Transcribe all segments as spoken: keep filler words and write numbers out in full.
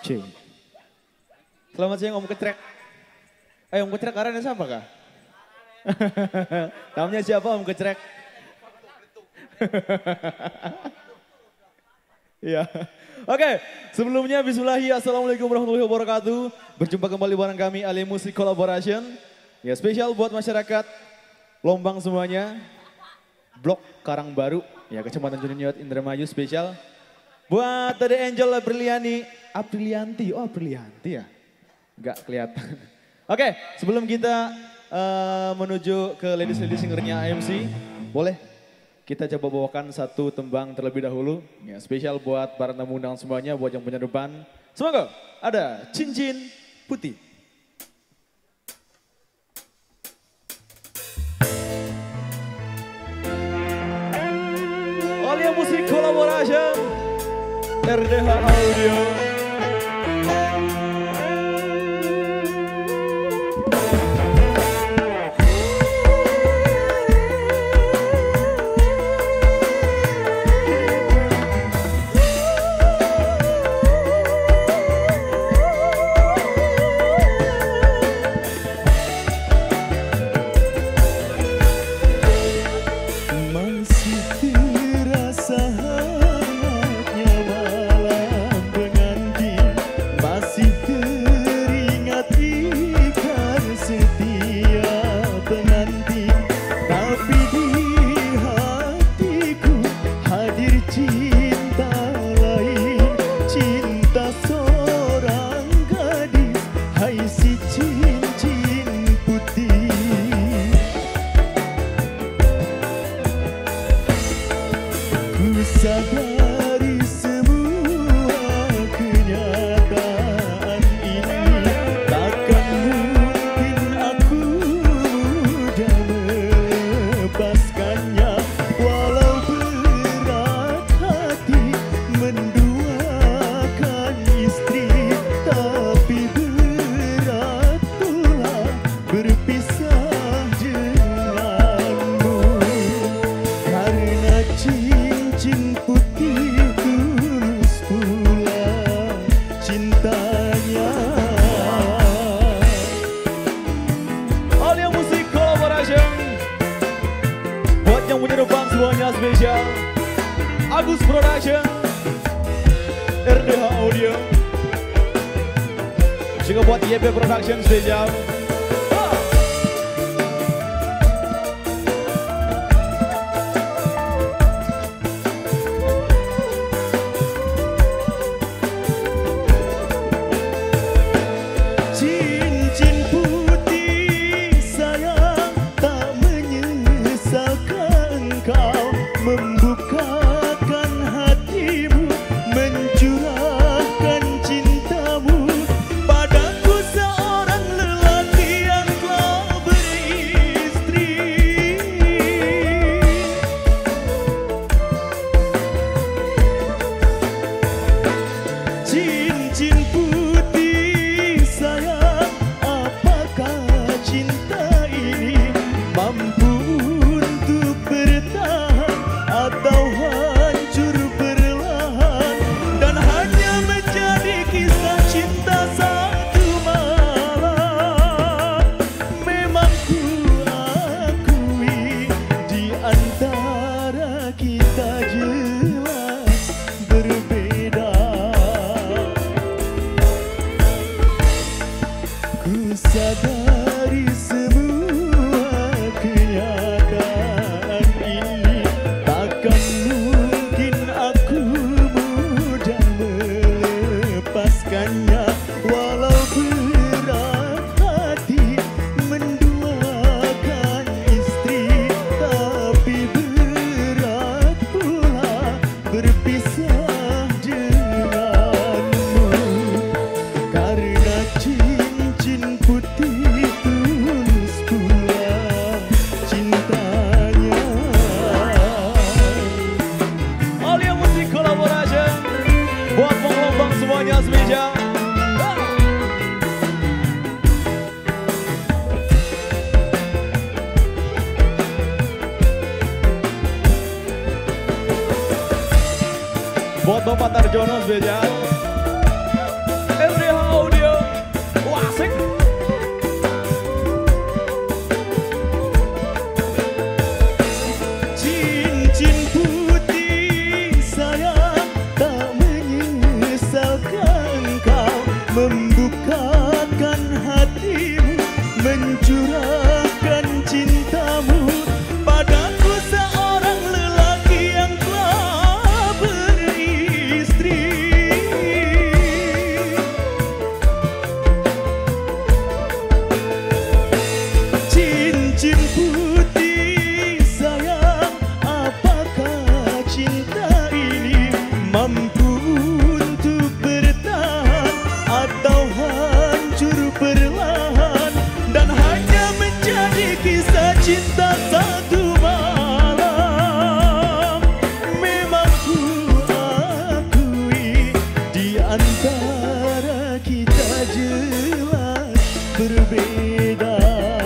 C. Selamat siang Om Kecrek. Eh Om Kecrek karena siapa kah? Namanya siapa Om Kecrek? Iya. Oke, sebelumnya bismillahi, assalamualaikum warahmatullahi wabarakatuh. Berjumpa kembali bareng kami Ali Musik Collaboration. Ya spesial buat masyarakat Lombang semuanya. Blok Karangbaru, ya Kecamatan Juninyot Indramayu spesial. Buat Tade Angel Apriliani, Aprilianti, oh Aprilianti ya. Enggak kelihatan. Oke, sebelum kita uh, menuju ke ladies-ladies singernya A M C, boleh kita coba bawakan satu tembang terlebih dahulu. Ya, spesial buat para tamu undangan semuanya, buat yang punya depan. Semoga ada Cincin Putih. Alia Musik Collaboration, R D H Audio. Sadari semua kenyataan ini, takkan mungkin aku mudah melepaskannya. Walau berat hati menduakan istri, tapi berat pula berpisah denganmu. Karena cincin putih tulus pula cintanya. Alia Musik Collaboration, buat yang punya depan semuanya spesial. Agus Production, R D H Audio. Juga buat Y P Production spesial. Membukakan hatimu, mencurahkan cintamu padaku, seorang lelaki yang telah beristri. Cincin putih sayang, apakah cinta ini mampu untuk bertahan atau hancur perlahan, dan hanya menjadi kisah cinta satu malam. Memang ku akui di antara kita jelas berbeda. Ku sadari semua kenyataan ini, takkan mungkin aku mudah melepaskannya. Walau berat hati menduakan istri, tapi berat pula berpisah denganmu. Karena cincin putih tulus pula cintanya. Alia Musik Collaboration, buat Lombang semuanya spesial. Buat Bapak Tarjono spesial. Cincin putih sayang, apakah cinta ini mampu untuk bertahan atau hancur perlahan dan hanya menjadi kisah cinta satu malam. Memang ku akui di antara kita jelas berbeda.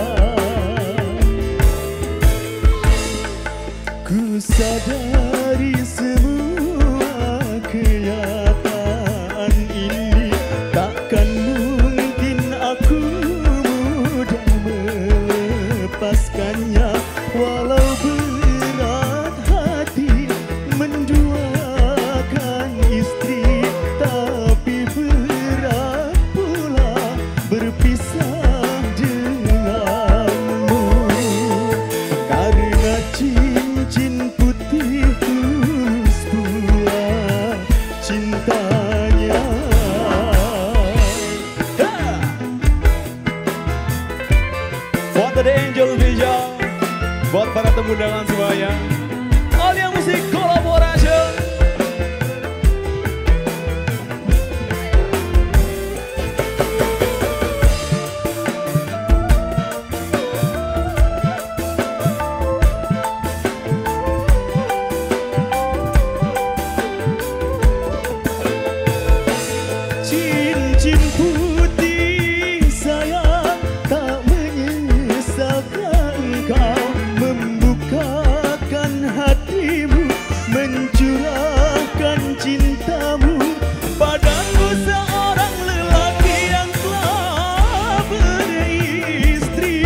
Ku sadari semua kenyataan ini takkan mungkin aku mudah melepaskannya. Walau berat hati menduakan istri, tapi berat pula berpisah denganmu. Karena cincin putih tulus pula cintanya. Buat The Angel Visual, buat para tamu undangan semuanya, Alia Musik Collaboration. Cincin putih sayang, tak menyesalkan engkau membukakan hatimu, mencurahkan cintamu padaku, seorang lelaki yang telah beristri.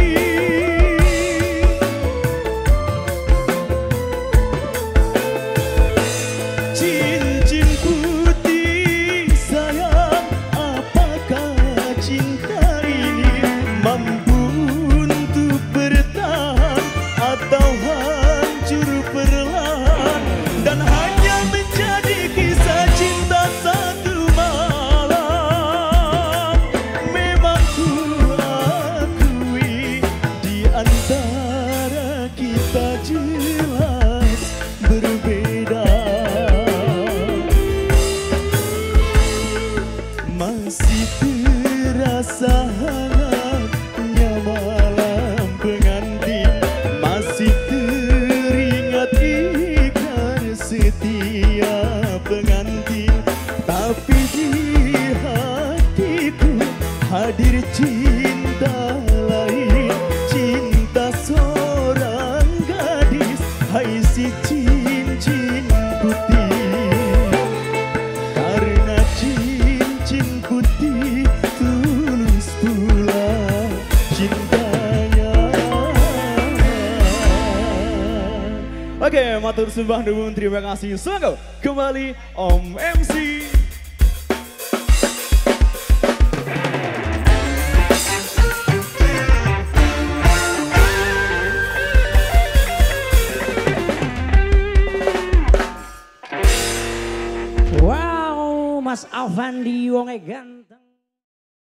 Cincin putih sayang, apakah cinta ini mampu untuk bertahan atau hancur perlahan dan hanya menjadi kisah cinta satu malam. Memang ku akui di antara kita jelas berbeda. Masih terasa hangatnya malam pengantin, masih teringat ikrar setia pengantin, tapi di hatiku hadir cinta lain, cinta seorang gadis, hai si cincin putih. Karena cincin putih tulus pula cintanya. Oke, matur sembah nuwun, terima kasih. Selamat kembali Om M C. Wow, Mas Avandi wonge ganteng.